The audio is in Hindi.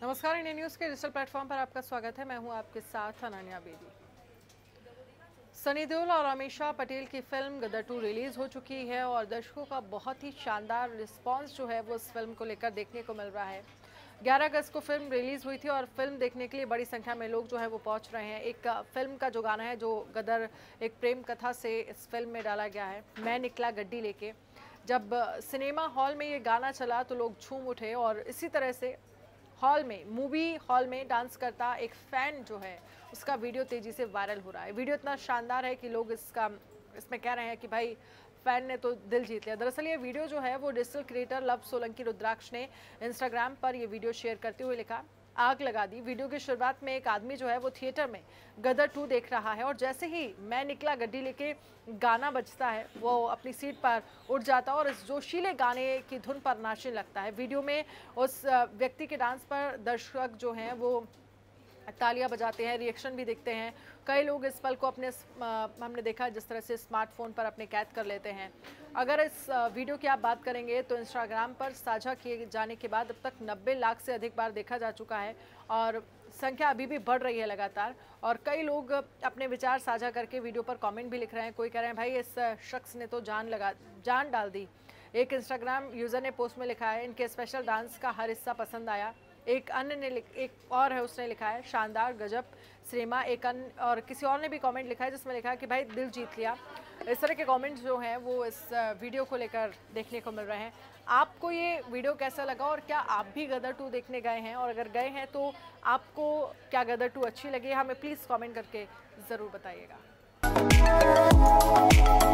नमस्कार, इंडिया न्यूज़ के डिजिटल प्लेटफॉर्म पर आपका स्वागत है। मैं हूं आपके साथ अनन्या बेदी। सनी देओल और अमीषा पटेल की फिल्म गदर 2 रिलीज हो चुकी है और दर्शकों का बहुत ही शानदार रिस्पांस जो है वो इस फिल्म को लेकर देखने को मिल रहा है। 11 अगस्त को फिल्म रिलीज हुई थी और फिल्म देखने के लिए बड़ी संख्या में लोग जो है वो पहुंच रहे हैं। एक फिल्म का जो गाना है जो गदर एक प्रेम कथा से इस फिल्म में डाला गया है, मैं निकला गड्डी लेके। जब सिनेमा हॉल में ये गाना चला तो लोग झूम उठे और इसी तरह से मूवी हॉल में डांस करता एक फैन जो है उसका वीडियो तेजी से वायरल हो रहा है। वीडियो इतना शानदार है कि लोग इसमें कह रहे हैं कि भाई फैन ने तो दिल जीत लिया। दरअसल ये वीडियो जो है वो डिजिटल क्रिएटर लव सोलंकी रुद्राक्ष ने इंस्टाग्राम पर ये वीडियो शेयर करते हुए लिखा, आग लगा दी। वीडियो की शुरुआत में एक आदमी जो है वो थिएटर में गदर 2 देख रहा है और जैसे ही मैं निकला गड्डी लेके गाना बजता है वो अपनी सीट पर उठ जाता है और इस जोशीले गाने की धुन पर नाचने लगता है। वीडियो में उस व्यक्ति के डांस पर दर्शक जो हैं वो तालियां बजाते हैं, रिएक्शन भी देखते हैं। कई लोग इस पल को हमने देखा जिस तरह से स्मार्टफोन पर अपने कैद कर लेते हैं। अगर इस वीडियो की आप बात करेंगे तो इंस्टाग्राम पर साझा किए जाने के बाद अब तक 90 लाख से अधिक बार देखा जा चुका है और संख्या अभी भी बढ़ रही है लगातार। और कई लोग अपने विचार साझा करके वीडियो पर कमेंट भी लिख रहे हैं। कोई कह रहे हैं भाई इस शख्स ने तो जान डाल दी। एक इंस्टाग्राम यूज़र ने पोस्ट में लिखा है, इनके स्पेशल डांस का हर हिस्सा पसंद आया। एक और है उसने लिखा है, शानदार, गजब, सिनेमा। और किसी और ने भी कमेंट लिखा है जिसमें लिखा है कि भाई दिल जीत लिया। इस तरह के कमेंट्स जो हैं वो इस वीडियो को लेकर देखने को मिल रहे हैं। आपको ये वीडियो कैसा लगा और क्या आप भी गदर 2 देखने गए हैं? और अगर गए हैं तो आपको क्या गदर 2 अच्छी लगी? हमें प्लीज़ कमेंट करके ज़रूर बताइएगा।